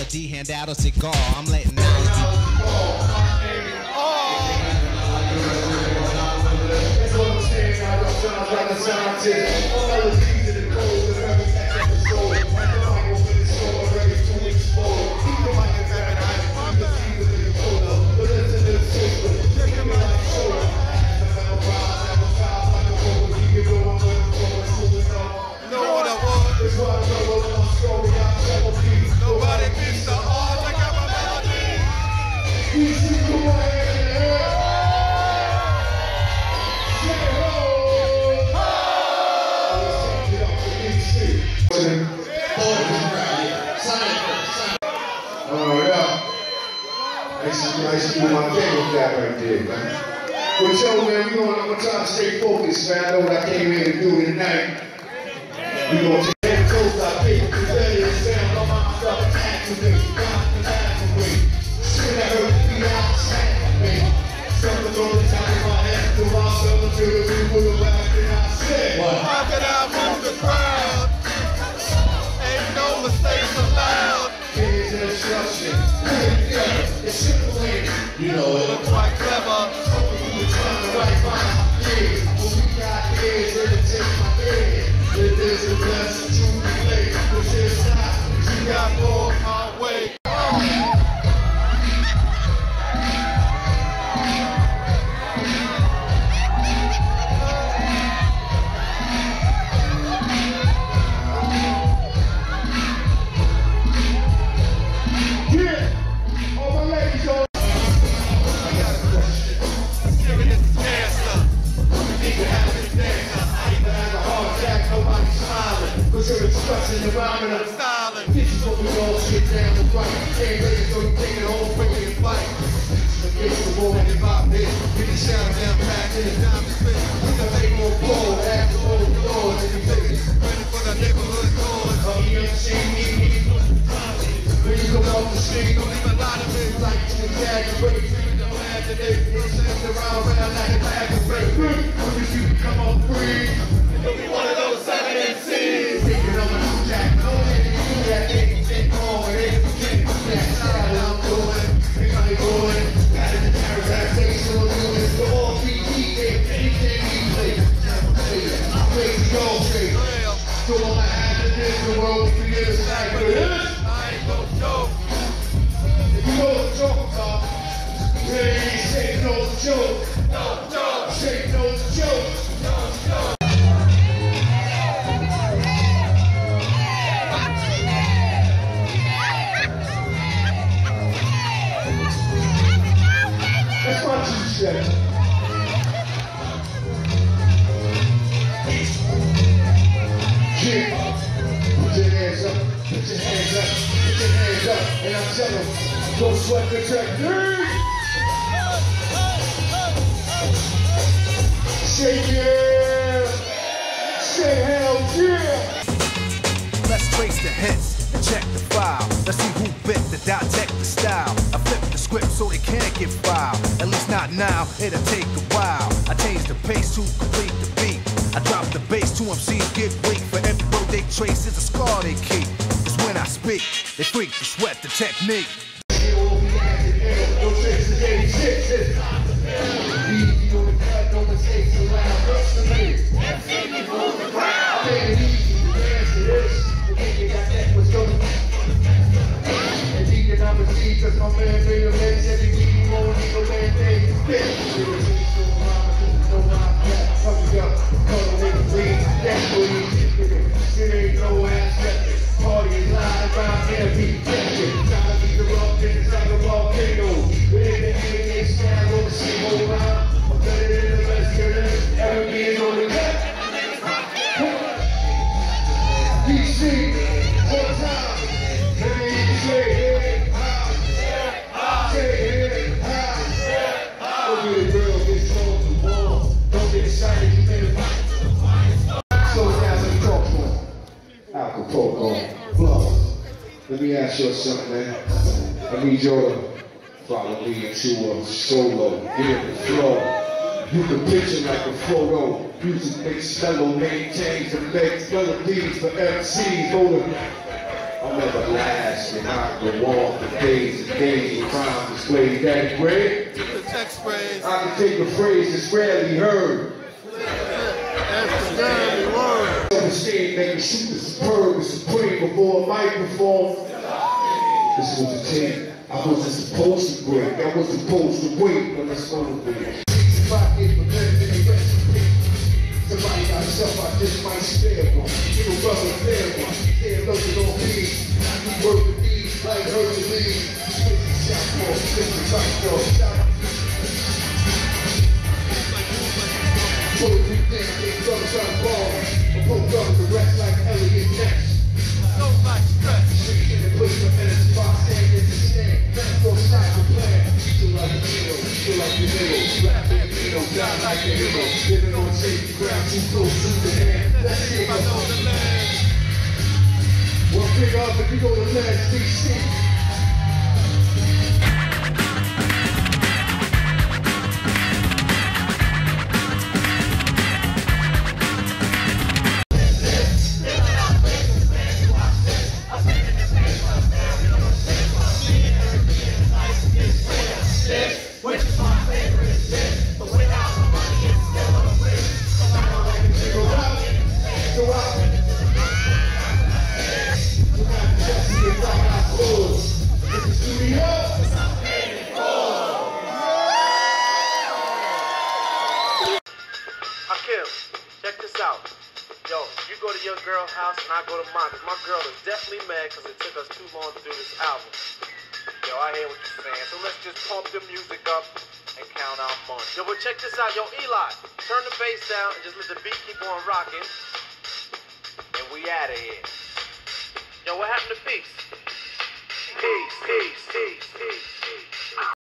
melody, hand out a cigar. I'm letting knowledge be. I used to do my thing with that right there, man. But yo, man, I'm gonna try to stay focused, man. I know what I came here to do tonight. We gonna take that close, I think, the better is sound on my stuff, activate, activate. Shit, I heard the beat outside, man. Something on the top of my head, to myself until the people are back, and I said, what? How can I move the crowd? Ain't no mistakes allowed. Here's an instruction. It's simple, you know it. Look quite clever. We trying to write my head. What we got here is irritate my head. It is the best of truth and late. This is not, you got more my way. Styling. This is what we all sit down and fight. Can't ready, so you take it home, bring it and fight. Against the wall and pop this. We can shout down back in the diamond space. We can make more bold, act the old doors, and you take it. Ready for the neighborhood cause. Oh, you ain't seen me. When you come off the street, Don't even lie to me. like you exaggerate. You don't have to live. It's just around like a bag of bread. When you come on free. You'll be one of those 7 MCs. Thinking I'm a new jack. No, they can do that. They can take on. They can get that style I'm doing. They got it going. Got it in the paradise. So I'm doing it. The all 3D game. Anything we play. I'm crazy, y'all say. So all I have to do is the world for you to like this. I ain't no joke. If you know what I'm talking about, hey, say no joke. No joke. Say no joke. No joke. That's what you said. Yeah. Put your hands up, put your hands up, put your hands up, and I'm telling them, don't sweat the technique. Say yeah, say hell yeah. Let's trace the hits and check the file. Let's see who bit the dissect the style. I flip the script so it can't get filed. At least not now, it'll take a while. I change the pace to complete the beat. I drop the bass to MCs get weak. For every road they trace is a scar they keep. It's when I speak, they freak to sweat the technique. Cause my man made a man said he need more than a man made bitch. That's what he it ain't no ass party is live around there, be tempted. Trying to be the rock in the side of volcano. Within the NBA stand on the same old round. I'm better than the best killer. Ever being on the left. DC, one time. Let me say it. Don't get real, get sold to war. Don't get excited, you made a fight. So now let me talk to him. Acapulco, bluff. Let me ask you something, man. I need y'all to follow me into a solo, get in the flow. You can picture like a photo. Music makes mellow, maintains and makes melodies for MCs. Hold it. I'm everlasting, I can walk the days and days of crime displayed. That great. The text phrase. I can take a phrase that's rarely heard. That's the dirty word. Understand, make a shooter superb and supreme before a microphone. This was a tape. I wasn't supposed to break. I was supposed to wait, but it's gonna be. If I get the better than the rest of me, somebody got stuff I just might spare one. Give a brother a fair one. They're looking on me. You work with these like Hercules. Shot for a simple tight dog. Bulletproof things, they drugs on the ball. I pull guns the rest like Elliot Ness. Don't like stress. Street in the place of minutes, box stand in the stand. Go side the plan. Feel like a hero, feel like the hero. Rap like a hero, die like a hero. Living on safety ground, too close to the hand. That's it, I know the land. one big up if you go to Lance DC. Rakim, check this out. Yo, you go to your girl's house and I go to mine. Cause my girl is definitely mad because it took us too long to do this album. Yo, I hear what you're saying. So let's just pump the music up and count our money. Yo, but check this out. Yo, Eli, turn the bass down and just let the beat keep on rocking. And we out of here. Yo, what happened to peace? Peace, peace, peace, peace.